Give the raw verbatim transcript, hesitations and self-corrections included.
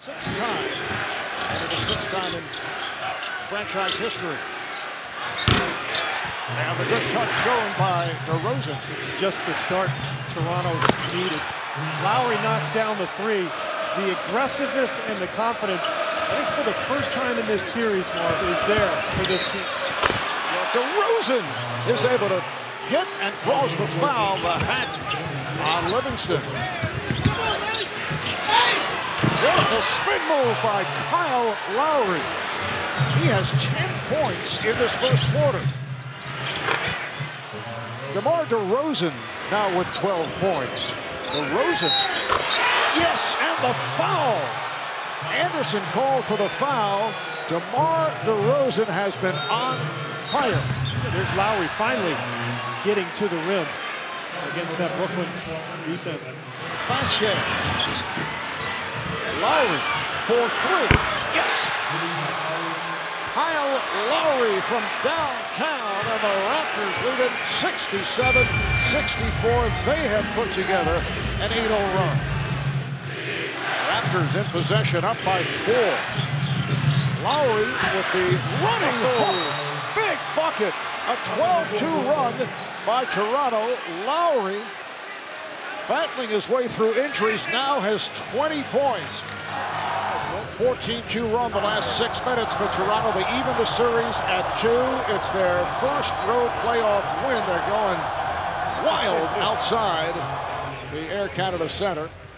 Sixth time, and the sixth time in franchise history. And the good touch shown by DeRozan. This is just the start Toronto needed. Lowry knocks down the three. The aggressiveness and the confidence, I think for the first time in this series, Mark, is there for this team. Well, DeRozan is able to hit and draws the foul, the hat on Livingston. Beautiful spin move by Kyle Lowry. He has ten points in this first quarter. DeMar DeRozan now with twelve points. DeRozan, yes, and the foul. Anderson called for the foul. DeMar DeRozan has been on fire. There's Lowry finally getting to the rim against that Brooklyn defense. Vasquez. Lowry for three. Yes. Kyle Lowry from downtown, and the Raptors lead it sixty-seven sixty-four. They have put together an eight oh run. Raptors in possession, up by four. Lowry with the running hook. Big bucket. A twelve two run by Toronto. Lowry, battling his way through injuries, now has twenty points. fourteen two run the last six minutes for Toronto. They even the series at two. It's their first road playoff win. They're going wild outside the Air Canada Center.